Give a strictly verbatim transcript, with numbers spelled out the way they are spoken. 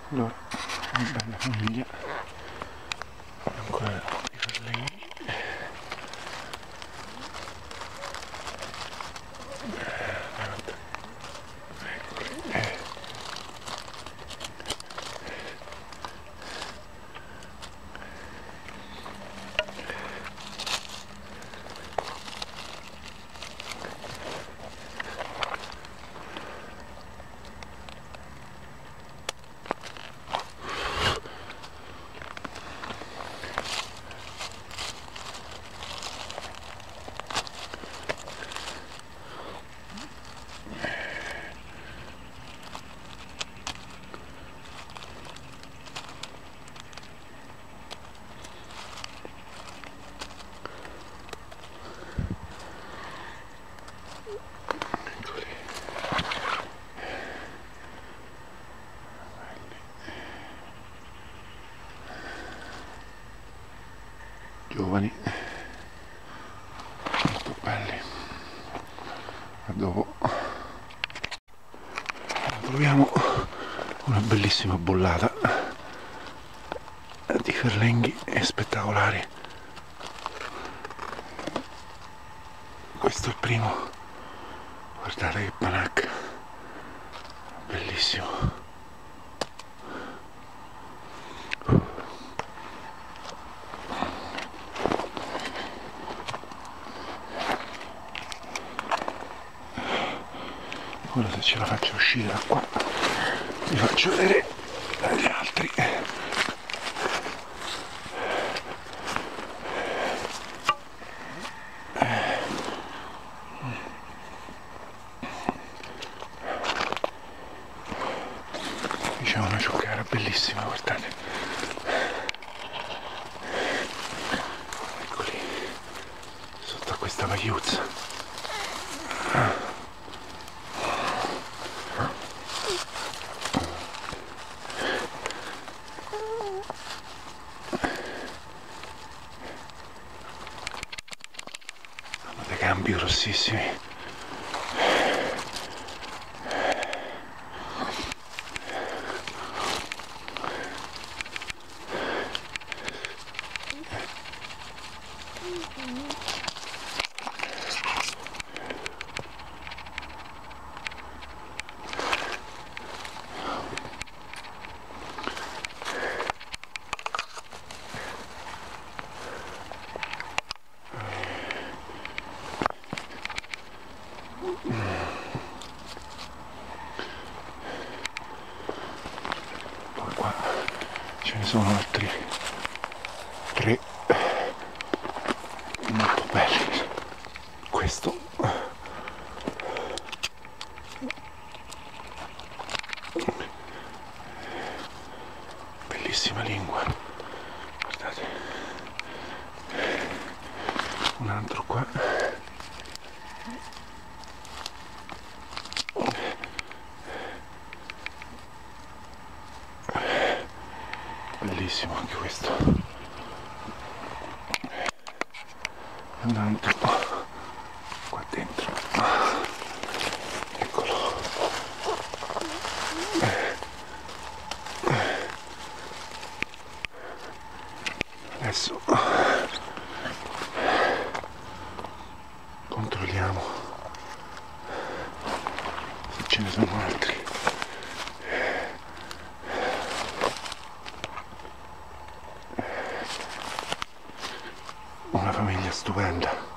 Allora, una bella famiglia, ancora i farlini. Giovani, molto belli. A dopo. Troviamo una bellissima bollata di ferlenghi spettacolari. Questo è il primo, guardate che panacca, bellissimo. Ora se ce la faccio uscire da qua vi faccio vedere gli altri. Diciamo una cioccara bellissima, guardate. Eccoli, sotto a questa pagliuzza. Campi grossissimi. Poi qua ce ne sono altri tre molto belli. Questo bellissima lingua, guardate, un altro qua. Bellissimo anche questo. E un altro qua dentro. Eccolo. Adesso controlliamo se ce ne sono altri. Una famiglia stupenda.